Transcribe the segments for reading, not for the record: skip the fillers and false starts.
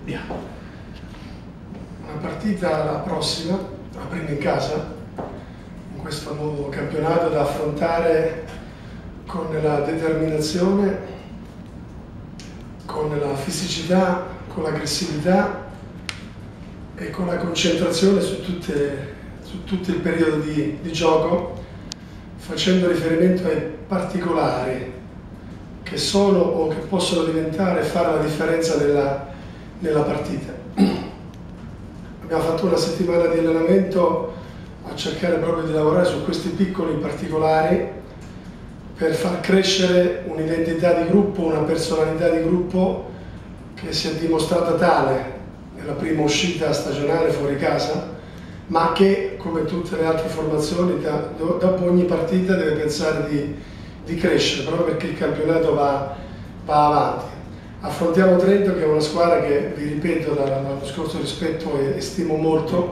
Via. Una partita la prossima, la prima in casa, in questo nuovo campionato da affrontare con la determinazione, con la fisicità, con l'aggressività e con la concentrazione su tutto il periodo di gioco, facendo riferimento ai particolari che sono o che possono diventare e fare la differenza nella partita. Abbiamo fatto una settimana di allenamento a cercare proprio di lavorare su questi piccoli particolari per far crescere un'identità di gruppo, una personalità di gruppo che si è dimostrata tale nella prima uscita stagionale fuori casa, ma che, come tutte le altre formazioni, dopo ogni partita deve pensare di crescere, proprio perché il campionato va avanti. Affrontiamo Trento, che è una squadra che, vi ripeto, dallo scorso rispetto e stimo molto,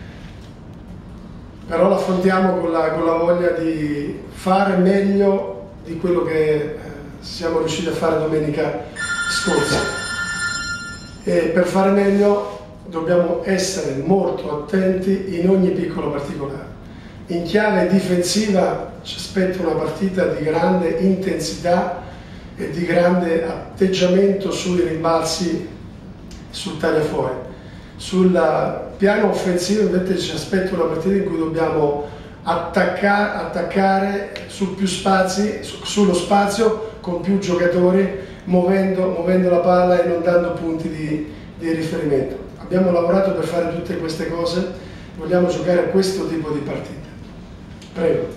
però l'affrontiamo con la voglia di fare meglio di quello che siamo riusciti a fare domenica scorsa. E per fare meglio dobbiamo essere molto attenti in ogni piccolo particolare. In chiave difensiva ci aspetta una partita di grande intensità e di grande atteggiamento sui rimbalzi, sul tagliafuori. Sul piano offensivo invece ci aspetta una partita in cui dobbiamo attaccare su più spazi, sullo spazio, con più giocatori, muovendo la palla e non dando punti di riferimento. Abbiamo lavorato per fare tutte queste cose, vogliamo giocare a questo tipo di partita. Prego.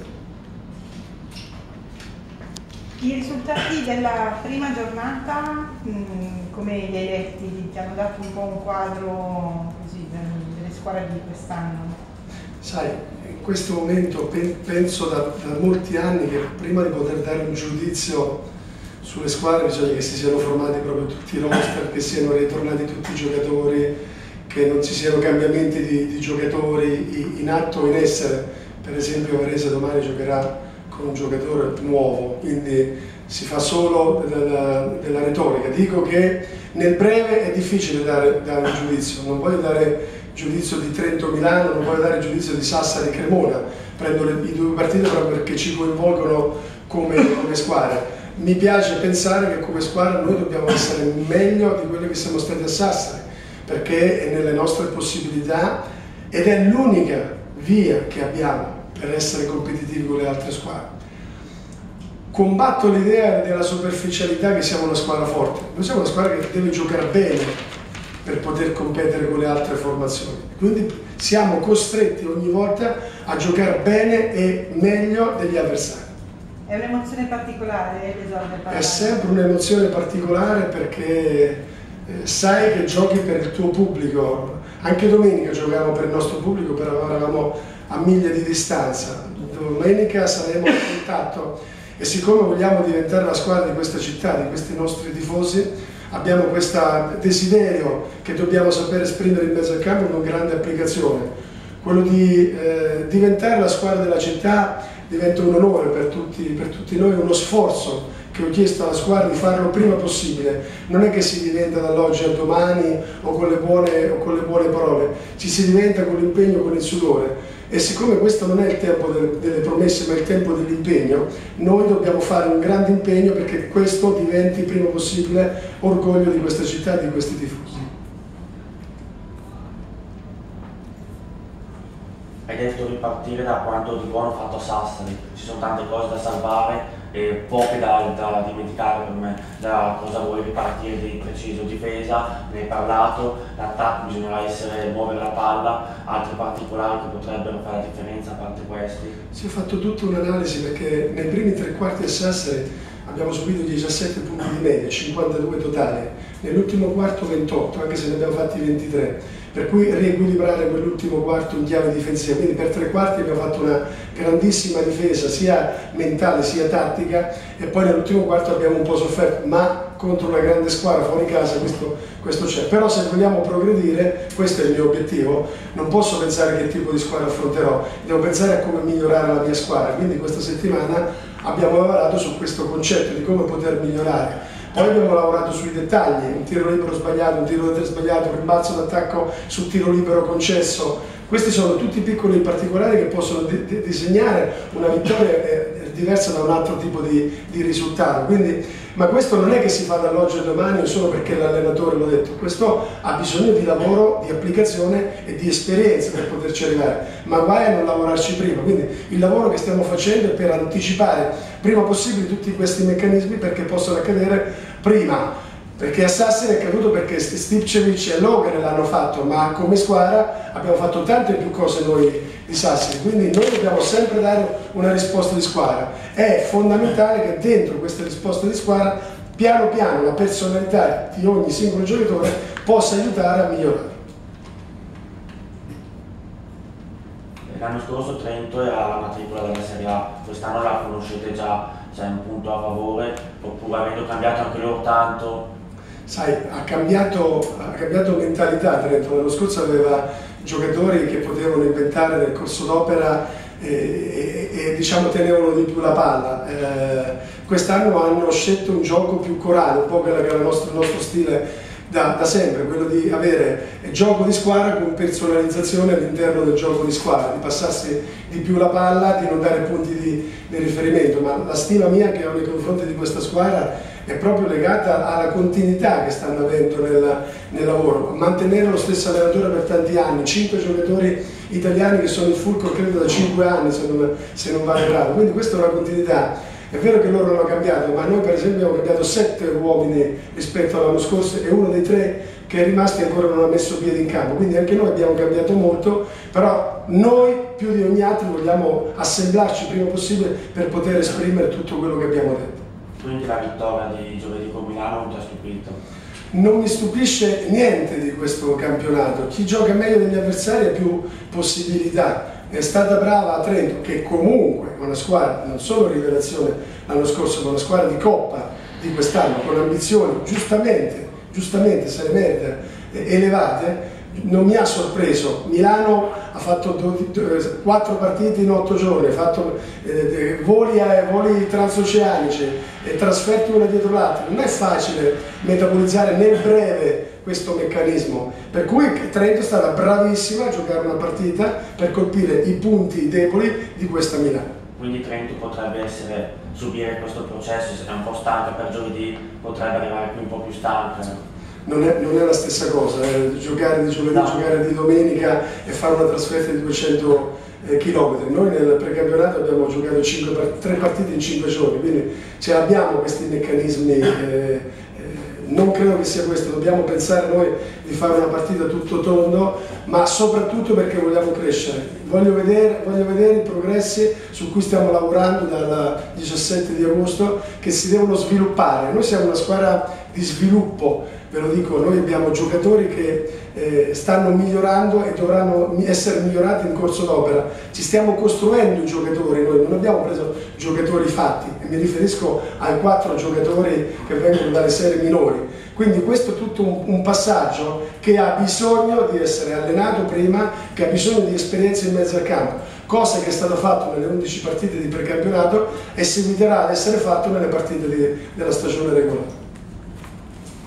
I risultati della prima giornata, come li hai letti? Ti hanno dato un po' un quadro così, delle squadre di quest'anno? Sai, in questo momento penso da molti anni che prima di poter dare un giudizio sulle squadre bisogna che si siano formati proprio tutti i roster, che siano ritornati tutti i giocatori, che non ci siano cambiamenti di giocatori in atto o in essere. Per esempio Varese domani giocherà con un giocatore nuovo, quindi si fa solo della retorica. Dico che nel breve è difficile dare un giudizio, non voglio dare giudizio di Trento-Milano, non voglio dare giudizio di Sassari-Cremona, prendo i due partite proprio perché ci coinvolgono come squadra. Mi piace pensare che come squadra noi dobbiamo essere meglio di quelli che siamo stati a Sassari, perché è nelle nostre possibilità ed è l'unica via che abbiamo per essere competitivi con le altre squadre. Combatto l'idea della superficialità che siamo una squadra forte. Noi siamo una squadra che deve giocare bene per poter competere con le altre formazioni. Quindi siamo costretti ogni volta a giocare bene e meglio degli avversari. È un'emozione particolare l'esordio? È sempre un'emozione particolare perché sai che giochi per il tuo pubblico. Anche domenica giocavamo per il nostro pubblico, però eravamo a miglia di distanza. Domenica saremo in contatto e siccome vogliamo diventare la squadra di questa città, di questi nostri tifosi, abbiamo questo desiderio che dobbiamo sapere esprimere in mezzo al campo con grande applicazione. Quello di diventare la squadra della città diventa un onore per tutti noi, uno sforzo che ho chiesto alla squadra di farlo il prima possibile. Non è che si diventa dall'oggi al domani o con le buone parole, ci si diventa con l'impegno, con il sudore. E siccome questo non è il tempo delle promesse ma il tempo dell'impegno, noi dobbiamo fare un grande impegno perché questo diventi il prima possibile orgoglio di questa città e di questi tifosi. Hai detto ripartire da quanto di buono fatto a Sassari, ci sono tante cose da salvare e poche da dimenticare per me. Da cosa vuoi ripartire di preciso? Difesa, ne hai parlato, l'attacco bisognerà muovere la palla, altri particolari che potrebbero fare la differenza a parte questi? Si è fatto tutta un'analisi perché nei primi tre quarti a Sassari abbiamo subito 17 punti di media, 52 totali, nell'ultimo quarto 28, anche se ne abbiamo fatti 23. Per cui riequilibrare quell'ultimo quarto in chiave difensiva, quindi per tre quarti abbiamo fatto una grandissima difesa sia mentale sia tattica e poi nell'ultimo quarto abbiamo un po' sofferto, ma contro una grande squadra fuori casa questo c'è. Però se vogliamo progredire, questo è il mio obiettivo, non posso pensare che tipo di squadra affronterò, devo pensare a come migliorare la mia squadra, quindi questa settimana abbiamo lavorato su questo concetto di come poter migliorare. Poi abbiamo lavorato sui dettagli, un tiro libero sbagliato, un tiro da 3 sbagliato, un rimbalzo d'attacco sul tiro libero concesso. Questi sono tutti piccoli particolari che possono disegnare una vittoria diversa da un altro tipo di risultato. Quindi, ma questo non è che si fa dall'oggi al domani solo perché l'allenatore l'ha detto, questo ha bisogno di lavoro, di applicazione e di esperienza per poterci arrivare, ma guai a non lavorarci prima. Quindi il lavoro che stiamo facendo è per anticipare prima possibile tutti questi meccanismi perché possano accadere prima. Perché a Sassari è accaduto perché Stipcevic e Logan l'hanno fatto, ma come squadra abbiamo fatto tante più cose noi di Sassari, quindi noi dobbiamo sempre dare una risposta di squadra. È fondamentale che dentro questa risposta di squadra, piano piano, la personalità di ogni singolo giocatore possa aiutare a migliorare. L'anno scorso Trento era la matricola della Serie A, quest'anno la conoscete già, c'è un punto a favore, oppure avendo cambiato anche loro tanto? Sai, ha cambiato mentalità Trento. L'anno scorso aveva giocatori che potevano inventare nel corso d'opera e diciamo tenevano di più la palla. Quest'anno hanno scelto un gioco più corale, un po' quello che era il nostro stile da sempre, quello di avere gioco di squadra con personalizzazione all'interno del gioco di squadra, di passarsi di più la palla, di non dare punti di riferimento, ma la stima mia che ho nei confronti di questa squadra è proprio legata alla continuità che stanno avendo nel lavoro, mantenere lo stesso allenatore per tanti anni, 5 giocatori italiani che sono in Fulcro credo da 5 anni se non vado errato, quindi questa è una continuità. È vero che loro hanno cambiato, ma noi per esempio abbiamo cambiato 7 uomini rispetto all'anno scorso e uno dei 3 che è rimasto ancora non ha messo piede in campo, quindi anche noi abbiamo cambiato molto, però noi più di ogni altro vogliamo assemblarci il prima possibile per poter esprimere tutto quello che abbiamo detto. Quindi la vittoria di giovedì con Milano non ti ha stupito? Non mi stupisce niente di questo campionato, chi gioca meglio degli avversari ha più possibilità. È stata brava a Trento, che comunque è una squadra, non solo rivelazione l'anno scorso, ma una squadra di Coppa di quest'anno, con ambizioni giustamente se le merita, elevate. Non mi ha sorpreso. Milano ha fatto 4 partite in 8 giorni, ha fatto voli transoceanici e trasferti una dietro l'altra. Non è facile metabolizzare nel breve questo meccanismo, per cui Trento è stata bravissima a giocare una partita per colpire i punti deboli di questa Milano. Quindi Trento potrebbe subire questo processo, se è un po' stanca per giovedì potrebbe arrivare qui un po' più stanca. Non è la stessa cosa, giocare di giovedì, no. Giocare di domenica e fare una trasferta di 200 km. Noi nel precampionato abbiamo giocato 3 partite in 5 giorni, quindi abbiamo questi meccanismi. Non credo che sia questo, dobbiamo pensare noi di fare una partita tutto tondo, ma soprattutto perché vogliamo crescere. Voglio vedere i progressi su cui stiamo lavorando dal 17 di agosto che si devono sviluppare. Noi siamo una squadra di sviluppo, ve lo dico, noi abbiamo giocatori che stanno migliorando e dovranno essere migliorati in corso d'opera. Ci stiamo costruendo i giocatori, noi non abbiamo preso giocatori fatti, e mi riferisco ai 4 giocatori che vengono dalle serie minori. Quindi questo è tutto un passaggio che ha bisogno di essere allenato prima, che ha bisogno di esperienza in mezzo al campo, cosa che è stata fatta nelle 11 partite di precampionato e seguiterà ad essere fatto nelle partite della stagione regolare.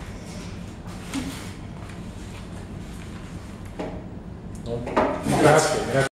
Grazie.